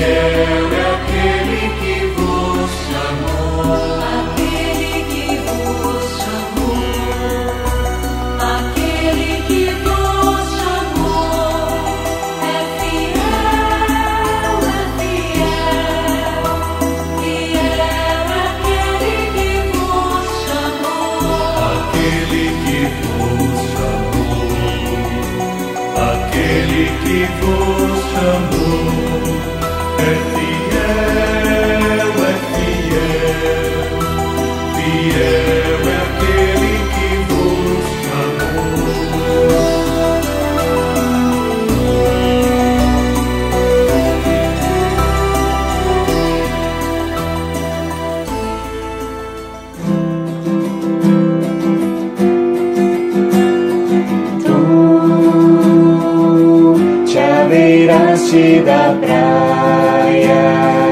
Da praia,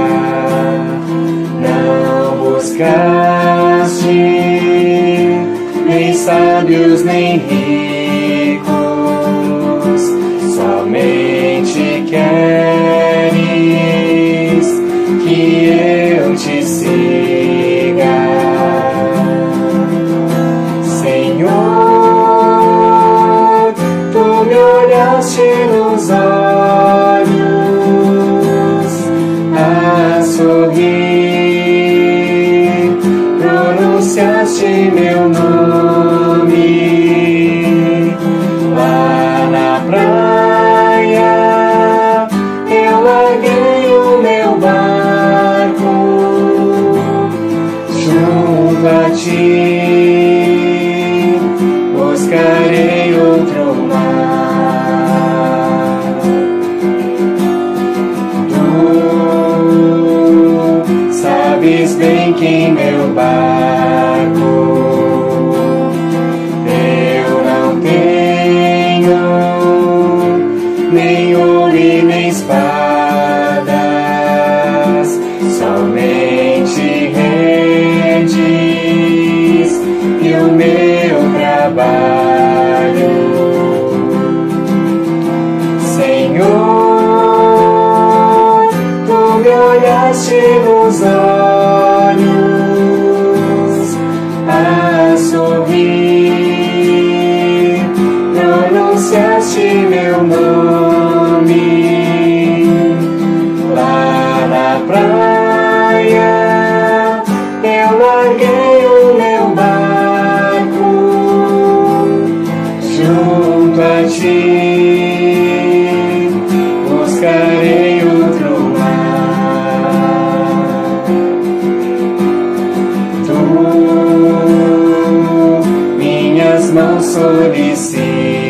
não buscaste nem sábios nem ricos, somente queres que eu te siga, Senhor. Tu me olhaste nos olhos, sorrir, pronunciaste meu nome. Lá na praia eu larguei o meu barco junto a ti, buscarei outro mar. Sabes bem que meu barco eu não tenho nem ouro e nem espadas, somente redes e o meu trabalho, Senhor. Tu me olhaste nos olhos, a sorrir, pronunciaste meu nome. Lá na praia eu larguei o meu barco junto a ti, buscarei outro mar. Tu minhas mãos solicitas,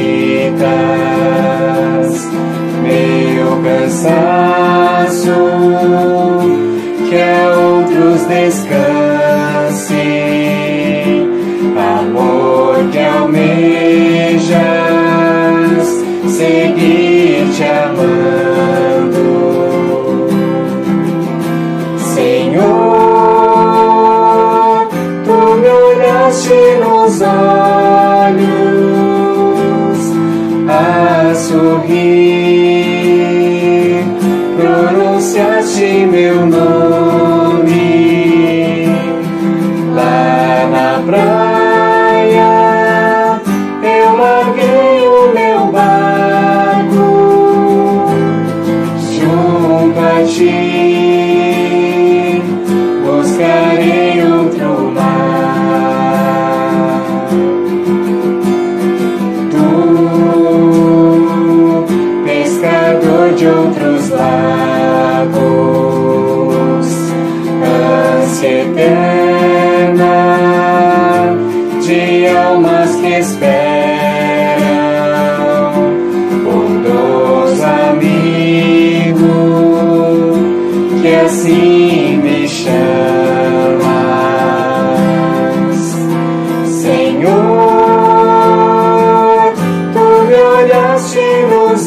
meu cansaço, que a outros descanse, amor que almejas seguir te amando, Senhor. Tu me olhaste nos olhos, a sorrir, pronunciaste meu nome. Lá na praia eu larguei o meu barco junto a ti, buscarei outro mar. Tu, pescador de outros lagos, ânsia eterna de almas que esperam, bondoso amigo, que assim me chamas, Senhor. Tu me olhaste nos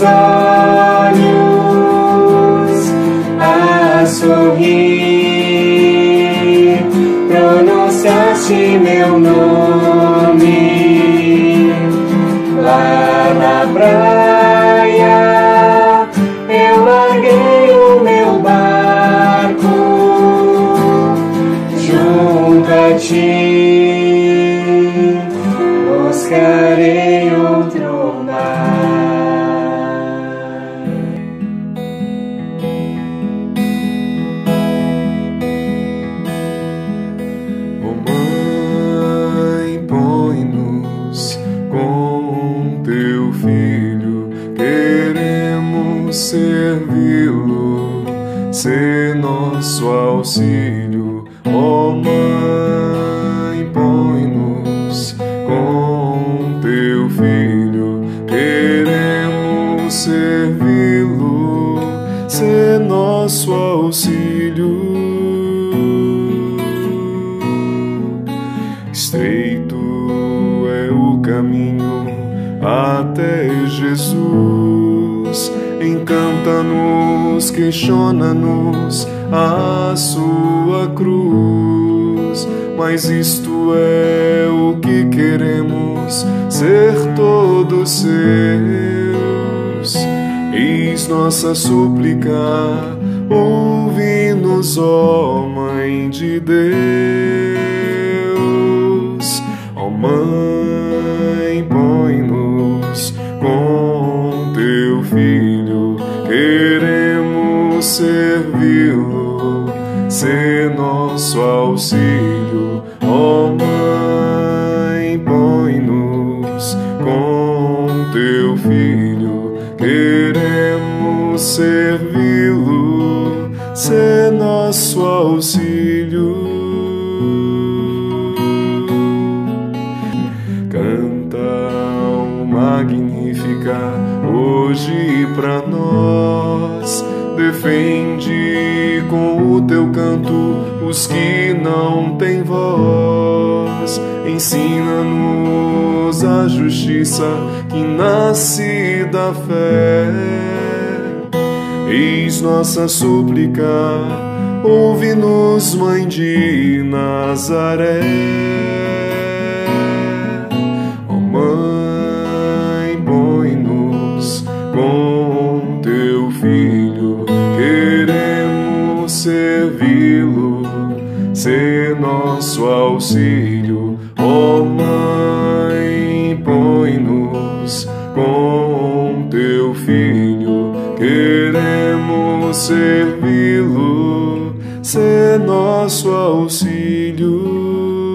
olhos, a sorrir, pronunciaste meu nome. Lá na praia eu larguei o meu barco ser nosso auxílio. Ó Mãe, põe-nos com teu Filho, queremos servi-lo, ser nosso auxílio. Estreito é o caminho até Jesus, encanta-nos, questiona-nos a sua cruz, mas isto é o que queremos, ser todos seus. Eis nossa súplica, ouve-nos, ó Mãe de Deus. Ó Mãe, põe-nos com teu Filho, queremos servi-lo, ser nosso auxílio. Ó Mãe, põe-nos com teu Filho, queremos servi-lo, ser nosso auxílio. Canta o Magnífica hoje pra nós, defende com o teu canto os que não têm voz, ensina-nos a justiça que nasce da fé. Eis nossa súplica, ouve-nos, Mãe de Nazaré. Ó Mãe, põe-nos com teu Filho, queremos servi-lo, ser nosso auxílio. Ó Mãe, põe-nos com teu Filho, queremos servi-lo, ser nosso auxílio.